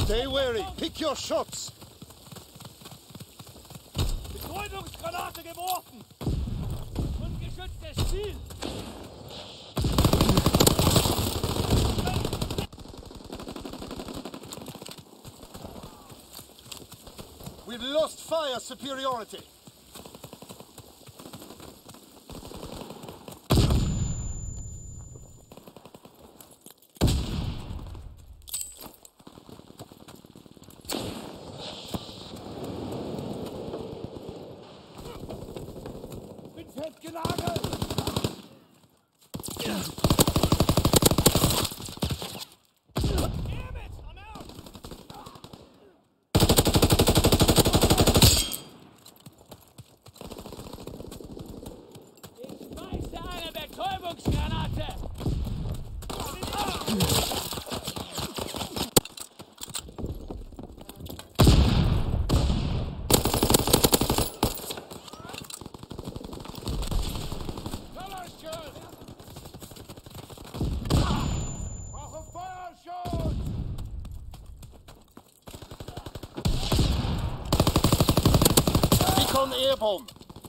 Stay wary. Pick your shots. Betäubungsgranate geworfen. Ungeschütztes Ziel. We've lost fire superiority. Airborne.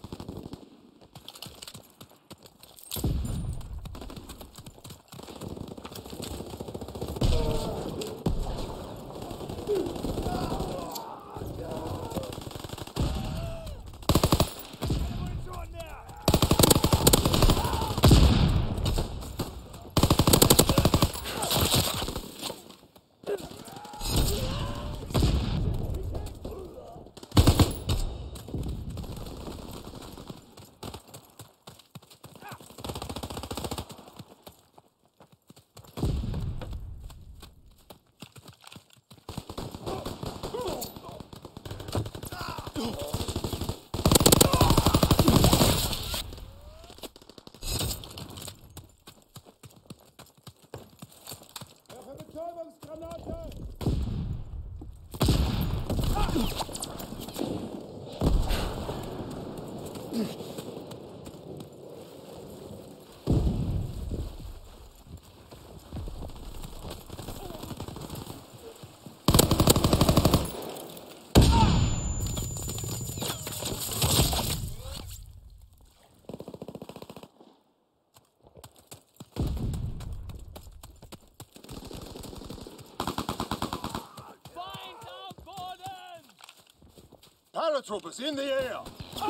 Paratroopers in the air! I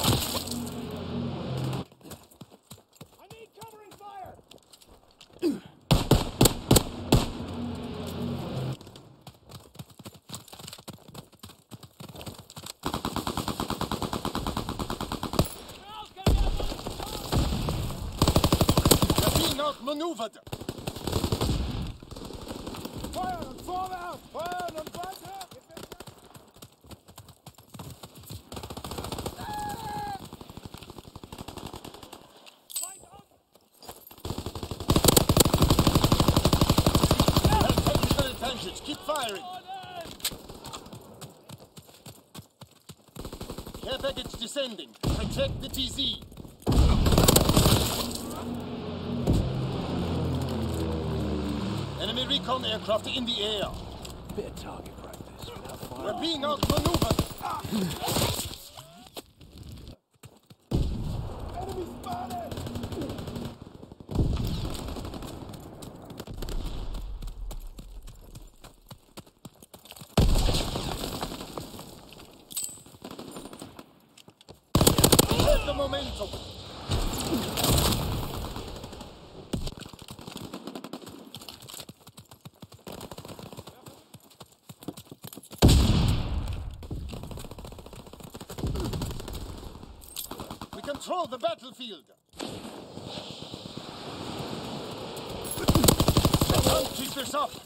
need covering fire! They're being outmaneuvered! Feuer und vorwärts! Feuer und weiter! Keep firing! Care package descending. Protect the TZ. Enemy recon aircraft in the air. Bit of target practice without fire. We're being outmaneuvered. Enemy spotted! The momentum. We control the battlefield. Don't keep this up.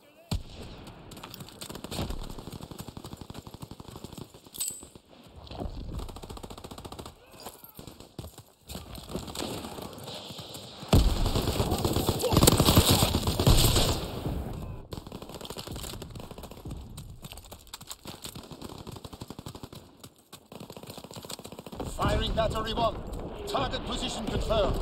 Firing battery 1. Target position confirmed.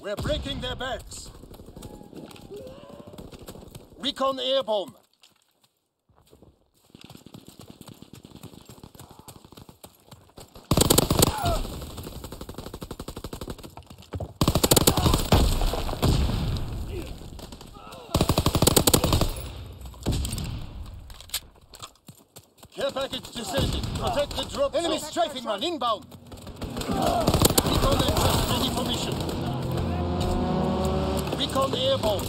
We're breaking their backs. Recon air bomb. Care package descending. Protect the drop. Enemy strafing run inbound. Recon entrust ready for mission. Recon air bomb.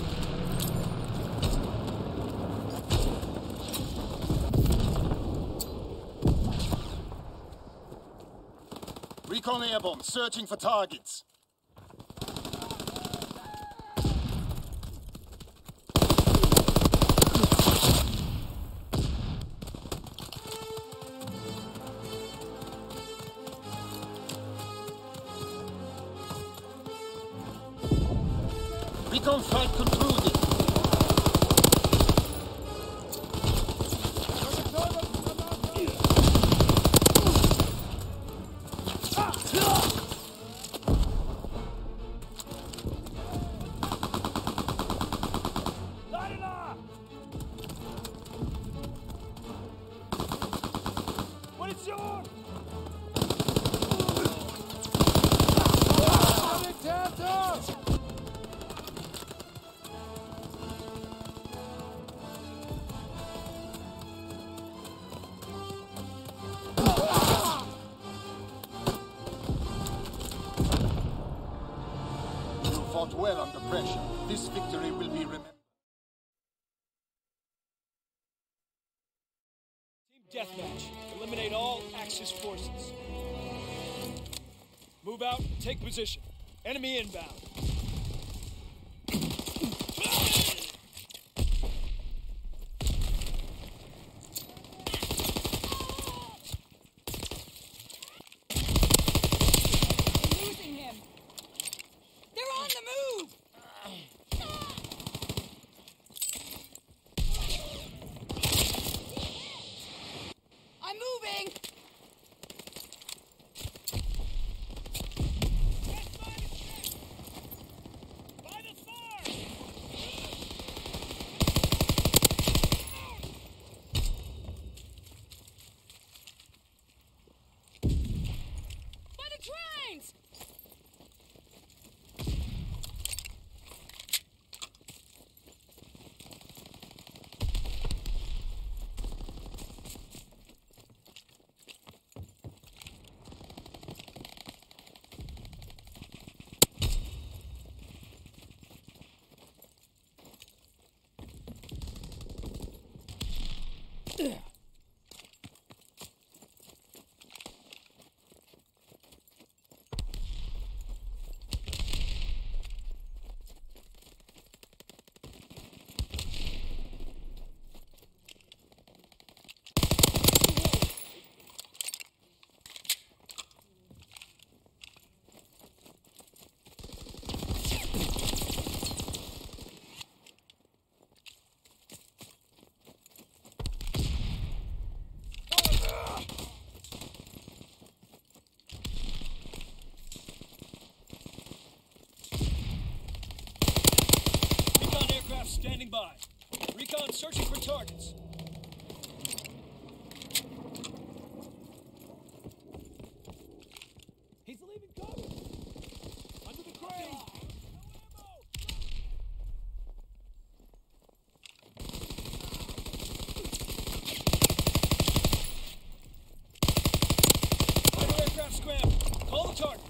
Recon air bomb searching for targets. Recon fight concluded. Fought well under pressure. This victory will be remembered. Team deathmatch. Eliminate all Axis forces. Move out and take position. Enemy inbound. Losing him. They're on the move! I'm moving! By the farm! By the trains! Recon aircraft standing by. Recon searching for targets. He's leaving cover! Under the crane! Fighter aircraft scramble. Call the target.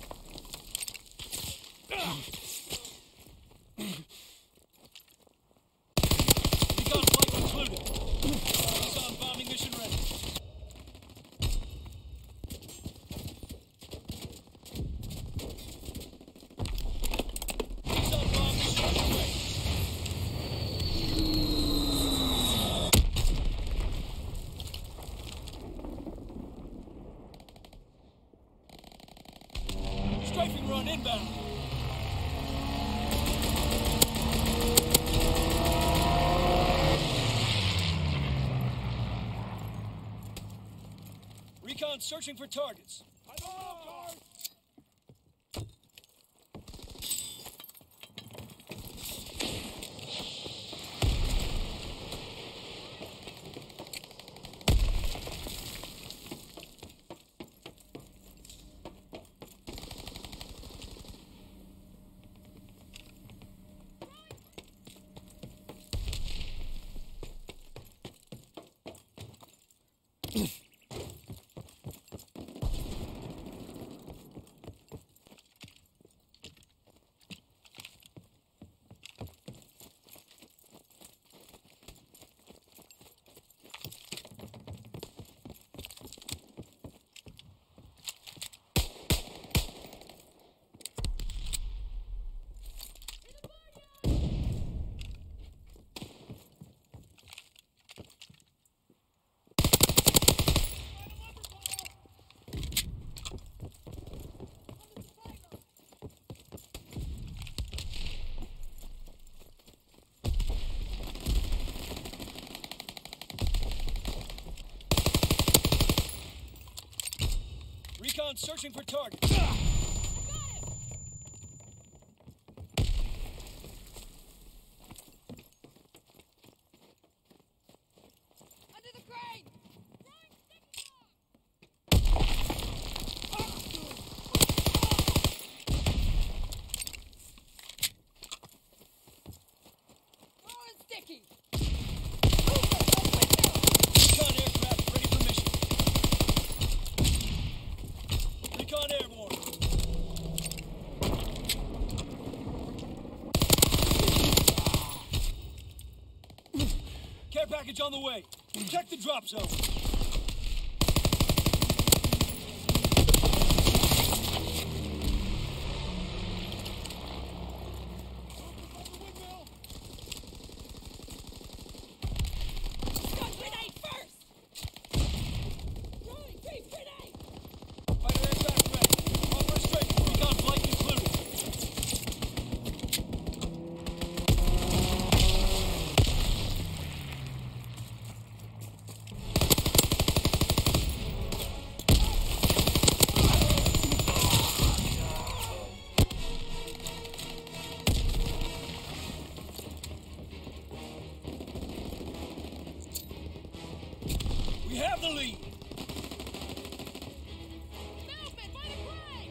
Recon flight concluded. Recon bombing mission ready. Recon bomb mission ready. Strafing run inbound. Recon searching for targets. Recon searching for targets. Under the crane! Throwing sticky! Recon aircraft ready for mission. Recon airborne. Care package on the way. Check the drop zone. Got grenade first! Throwing creep grenade! Fighter aircraft ready. Offer straight. Recon flight included. We have the lead. Movement by the crane!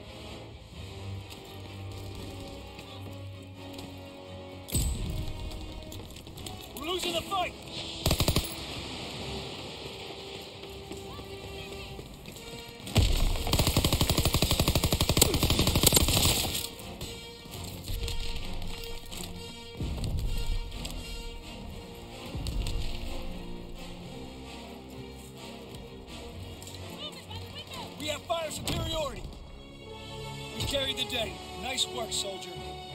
We're losing the fight. Movement by the window! We have fire superiority. We carried the day. Nice work, soldier.